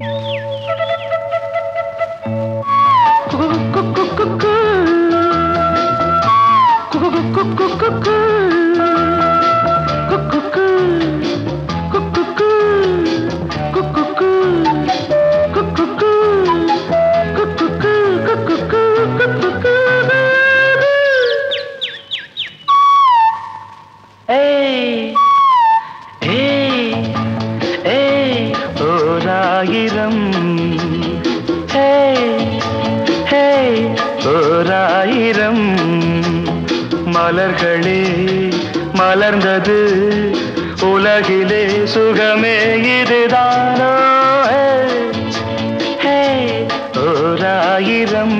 ஓராயிரம் மலர்களே மலர்ந்தது உலகிலே சுகமே இதுதானோ ஓராயிரம்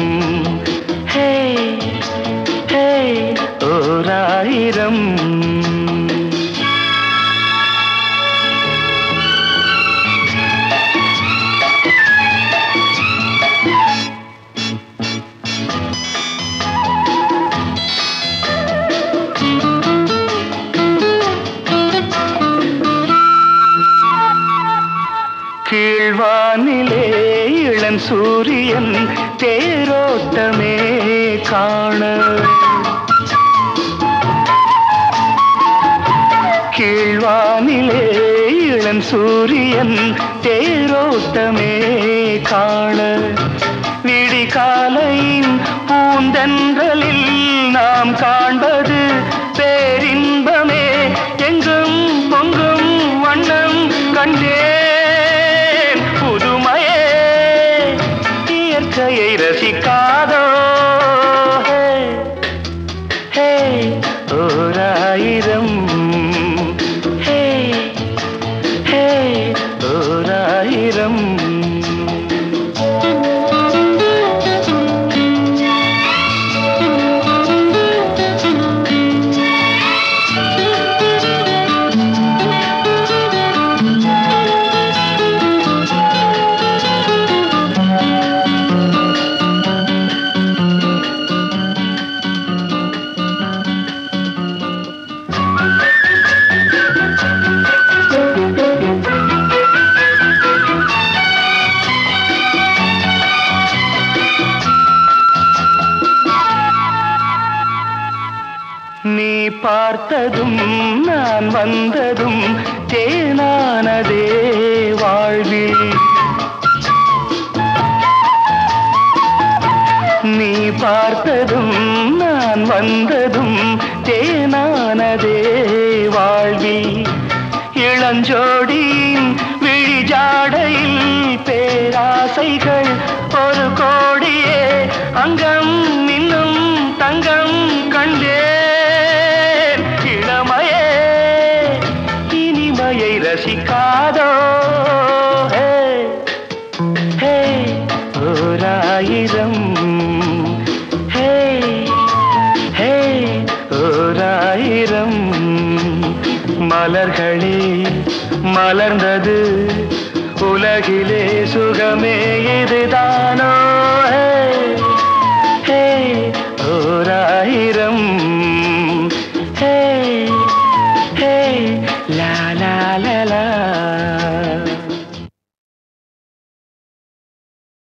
ஓராயிரம் கீழ்வானிலே இளம் சூரியன் தேரோட்டமே காண கீழ்வானிலே இளம் சூரியன் தேரோட்டமே காண விடிகாலையின் பூந்தென்றலில் நாம் காண்பது பேரின்பமே எங்கும் பொங்கும் வண்ணம் கண்டே இயற்கையை ரசிக்காதோ ஓராயிரம் ஓராயிரம் நீ பார்த்ததும் நான் வந்ததும் தேனானதே வாழ்வில் நீ பார்த்ததும் நான் வந்ததும் தேனானதே வாழ்வில் இளஞ்சோடியின் விழிஜாடையில் பேராசைகள் ஒரு கோடியே அங்கம் இன்னும் தங்கம் கண்டே ரசிக்காதோ ஓராயிரம் ஓராயிரம் மலர்களே மலர்ந்தது உலகிலே சுகமே இதுதானோ